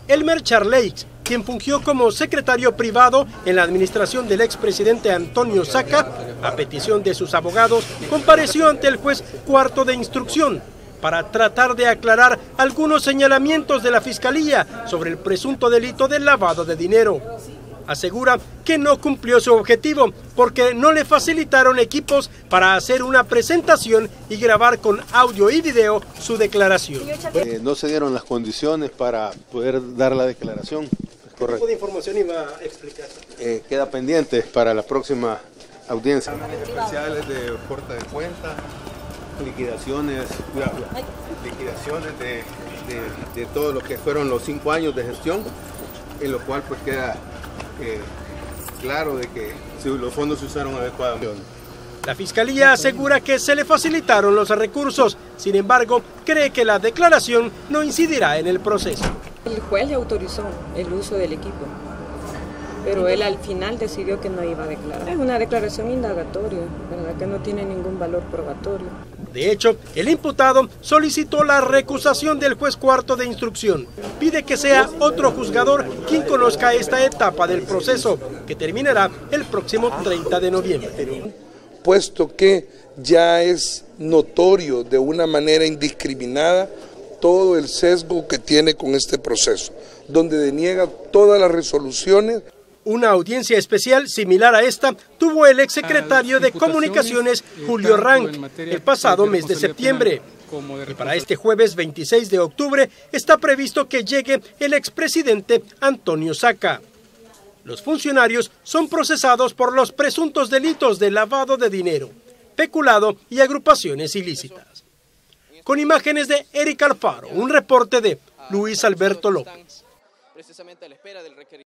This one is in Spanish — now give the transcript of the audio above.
Elmer Charleix, quien fungió como secretario privado en la administración del expresidente Antonio Saca, a petición de sus abogados, compareció ante el juez cuarto de instrucción para tratar de aclarar algunos señalamientos de la Fiscalía sobre el presunto delito de lavado de dinero. Asegura que no cumplió su objetivo porque no le facilitaron equipos para hacer una presentación y grabar con audio y video su declaración. No se dieron las condiciones para poder dar la declaración. ¿Qué tipo de información iba a explicar? Queda pendiente para la próxima audiencia. Especiales de corta de cuenta, liquidaciones de todo lo que fueron los 5 años de gestión, en lo cual pues queda claro de que los fondos se usaron adecuadamente. La Fiscalía asegura que se le facilitaron los recursos, sin embargo, cree que la declaración no incidirá en el proceso. El juez le autorizó el uso del equipo, pero él al final decidió que no iba a declarar. Es una declaración indagatoria, ¿verdad? Que no tiene ningún valor probatorio. De hecho, el imputado solicitó la recusación del juez cuarto de instrucción. Pide que sea otro juzgador quien conozca esta etapa del proceso, que terminará el próximo 30 de noviembre. Puesto que ya es notorio de una manera indiscriminada todo el sesgo que tiene con este proceso, donde deniega todas las resoluciones. Una audiencia especial similar a esta tuvo el exsecretario de Comunicaciones, Julio Rank, el pasado mes de septiembre. Y para este jueves 26 de octubre está previsto que llegue el expresidente Antonio Saca. Los funcionarios son procesados por los presuntos delitos de lavado de dinero, peculado y agrupaciones ilícitas. Con imágenes de Eric Alfaro, un reporte de Luis Alberto López.